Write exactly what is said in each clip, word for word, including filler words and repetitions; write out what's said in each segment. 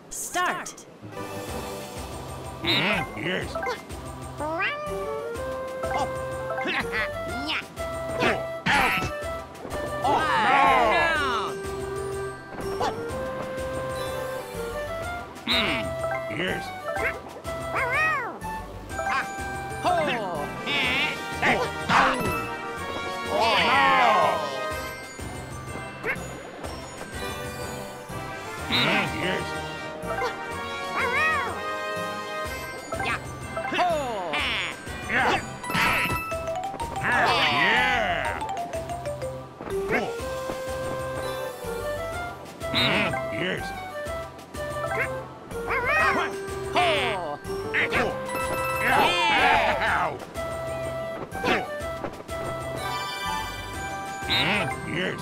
Start. Mm, yes. Oh. Oh, no! Mm, yes. Oh. Oh, no! Mm, yes. Yeah. Yeah. Ah, yeah. Oh. Mm, yes. Oh. Oh. Yeah. Ow. Oh. Mm, yes.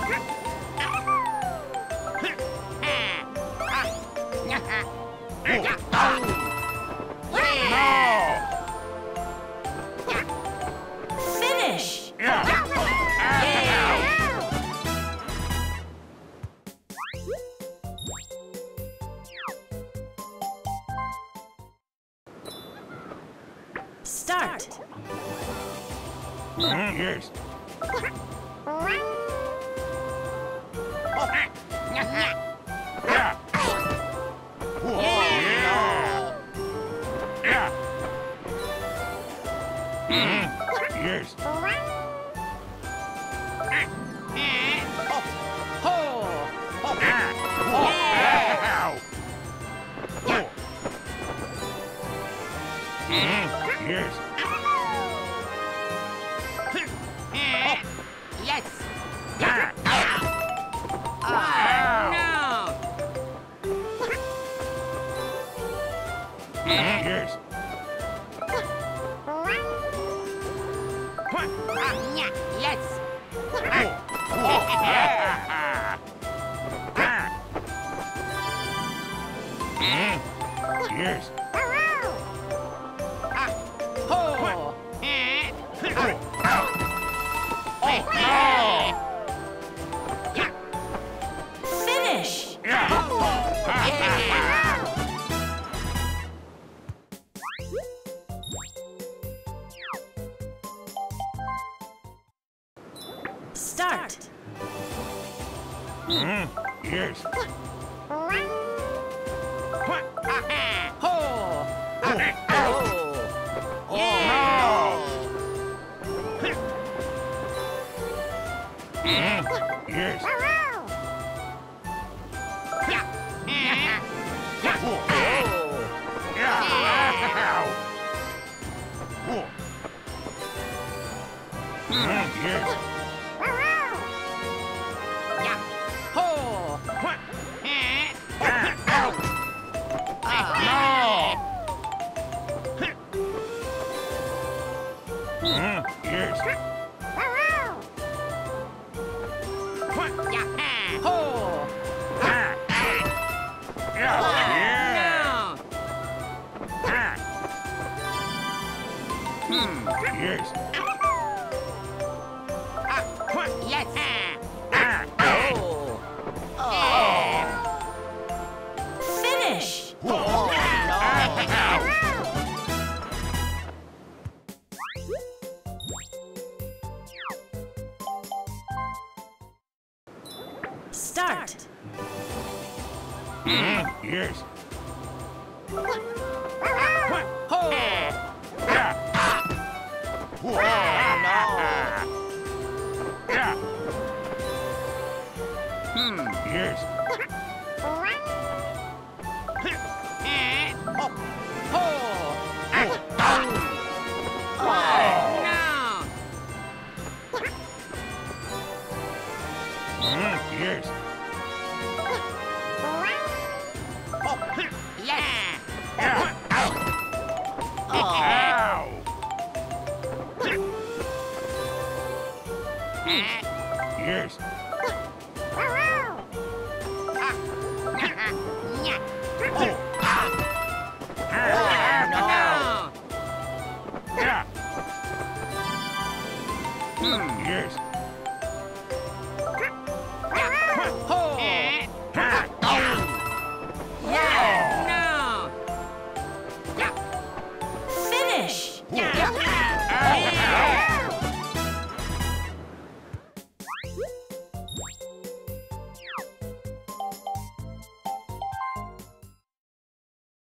Finish. Yeah. Start. Mm, yes. Yeah. Oh, yeah. Yeah. Mm, yes. Ah. Oh. Ow. Oh. Mm, yes. Yes. Ah. Oh, no. Mm, yes. Ah, yeah, yes. Oh. Oh. Yeah. Ah. Mm, yes. Ah, ho. Oh. Ow. Oh, no. Yeah. Finish. Yeah. Ah. Start. Mm, yes. Ho. Oh. Oh, no. Mm, yes. Yeah. Oh. Yeah. Ow. Oh. Mm, yes. Yeah. Ho. Ah, ow. No. Mm, yes. Yeah. Ho. Ah. Yeah. Yeah. Ah. Hmm. Yes. Ah, yes. Ah. Oh. Finish. Oh. Ow. Start. Mm, yes. Ho. Yeah. Oh, no. Yeah. Hmm. Yes. Ho. Oh. Oh, no. Mm, yes. Yes. Yeah. Ow. Oh. Ow. Yes.